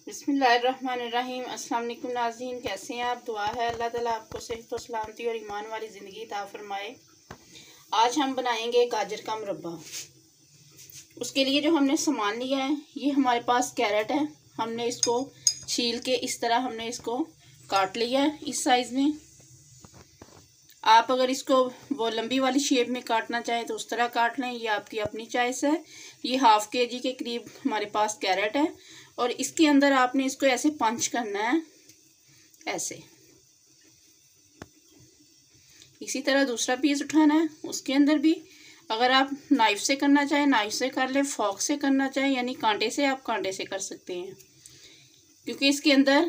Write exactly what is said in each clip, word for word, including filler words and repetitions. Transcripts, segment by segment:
बिस्मिल्लाहिर्रहमानिर्रहीम। अस्सलाम वालेकुम नाज़रीन, कैसे हैं आप? दुआ है अल्लाह ताला आपको सेहत व सलामती और ईमान वाली ज़िंदगी अता फरमाए। आज हम बनाएंगे गाजर का मुरब्बा। उसके लिए जो हमने सामान लिया है, ये हमारे पास कैरेट है। हमने इसको छील के इस तरह हमने इसको काट लिया है इस साइज़ में। आप अगर इसको वो लंबी वाली शेप में काटना चाहें तो उस तरह काट लें, ये आपकी अपनी चॉइस है। ये हाफ के जी के करीब हमारे पास कैरेट है और इसके अंदर आपने इसको ऐसे पंच करना है, ऐसे। इसी तरह दूसरा पीस उठाना है, उसके अंदर भी अगर आप नाइफ से करना चाहें नाइफ से कर ले, फॉक से करना चाहें यानी कांटे से आप कांटे से कर सकते हैं। क्योंकि इसके अंदर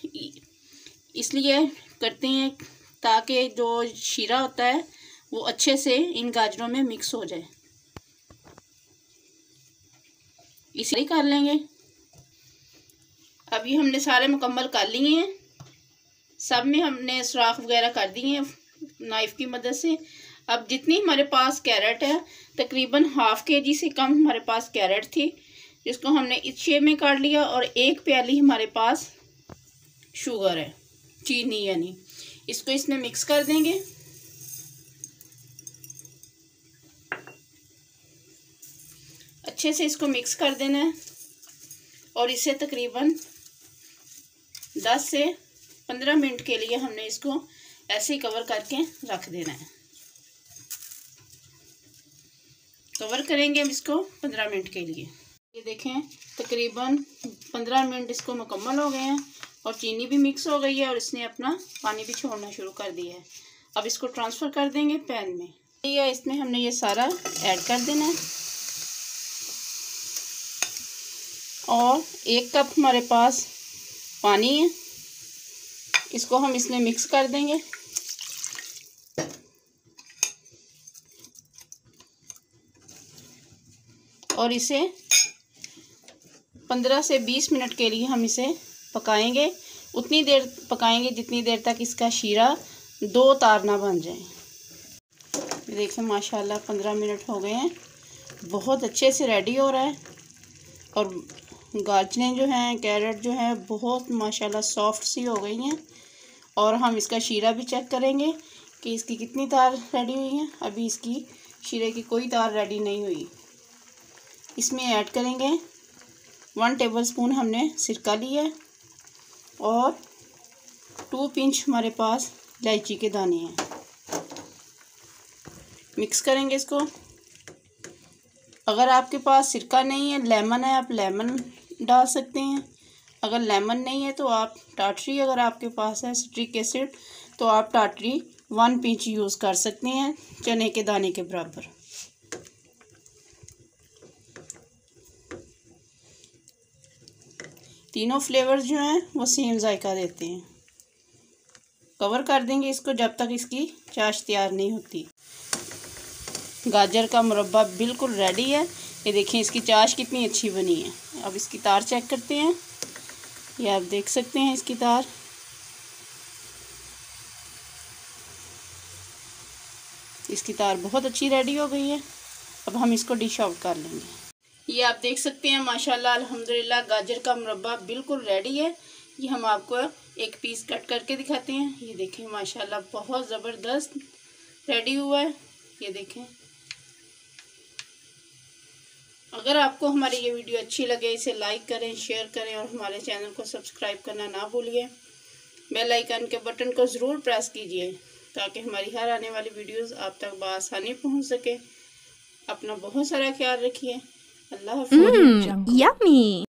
इसलिए करते हैं ताकि जो शीरा होता है वो अच्छे से इन गाजरों में मिक्स हो जाए। इसलिए कर लेंगे। अभी हमने सारे मुकम्मल कर लिए हैं, सब में हमने सुराख वगैरह कर दिए हैं नाइफ़ की मदद से। अब जितनी हमारे पास कैरेट है, तकरीबन हाफ के जी से कम हमारे पास कैरेट थी, जिसको हमने इस शेप में काट लिया। और एक प्याली हमारे पास शुगर है, चीनी यानी। इसको इसमें मिक्स कर देंगे। अच्छे से इसको मिक्स कर देना है और इसे तकरीबन दस से पंद्रह मिनट के लिए हमने इसको ऐसे ही कवर करके रख देना है। कवर करेंगे हम इसको पंद्रह मिनट के लिए। ये देखें तकरीबन पंद्रह मिनट इसको मुकम्मल हो गए हैं और चीनी भी मिक्स हो गई है और इसने अपना पानी भी छोड़ना शुरू कर दिया है। अब इसको ट्रांसफ़र कर देंगे पैन में। ये इसमें हमने ये सारा ऐड कर देना है और एक कप हमारे पास पानी है, इसको हम इसमें मिक्स कर देंगे। और इसे पंद्रह से बीस मिनट के लिए हम इसे पकाएंगे। उतनी देर पकाएंगे जितनी देर तक इसका शीरा दो तार ना बन जाए। देखिए माशाल्लाह पंद्रह मिनट हो गए हैं, बहुत अच्छे से रेडी हो रहा है। और गाजरें जो हैं, कैरेट जो है, बहुत माशाल्लाह सॉफ्ट सी हो गई हैं। और हम इसका शीरा भी चेक करेंगे कि इसकी कितनी तार रेडी हुई हैं। अभी इसकी शीरे की कोई तार रेडी नहीं हुई। इसमें ऐड करेंगे वन टेबलस्पून हमने सिरका लिया है और टू पिंच हमारे पास इलायची के दाने हैं। मिक्स करेंगे इसको। अगर आपके पास सिरका नहीं है, लेमन है, आप लेमन डाल सकते हैं। अगर लेमन नहीं है तो आप टाटरी, अगर आपके पास है सिट्रिक एसिड, तो आप टाटरी वन पिंच यूज़ कर सकते हैं, चने के दाने के बराबर। तीनों फ्लेवर्स जो हैं वो सेम जायका देते हैं। कवर कर देंगे इसको जब तक इसकी चाश तैयार नहीं होती। गाजर का मुरब्बा बिल्कुल रेडी है। ये देखें इसकी चाश कितनी अच्छी बनी है। अब इसकी तार चेक करते हैं। ये आप देख सकते हैं इसकी तार। इसकी तार बहुत अच्छी रेडी हो गई है। अब हम इसको डिश आउट कर लेंगे। ये आप देख सकते हैं माशाल्लाह अल्हम्दुलिल्लाह गाजर का मुरब्बा बिल्कुल रेडी है। ये हम आपको एक पीस कट करके दिखाते हैं। ये देखें माशाल्लाह बहुत ज़बरदस्त रेडी हुआ है। ये देखें। अगर आपको हमारी ये वीडियो अच्छी लगे इसे लाइक करें, शेयर करें और हमारे चैनल को सब्सक्राइब करना ना भूलिए। बेल आइकन के बटन को ज़रूर प्रेस कीजिए ताकि हमारी हर आने वाली वीडियोज़ आप तक बआसानी पहुँच सके। अपना बहुत सारा ख्याल रखिए। Allah, mm, yummy.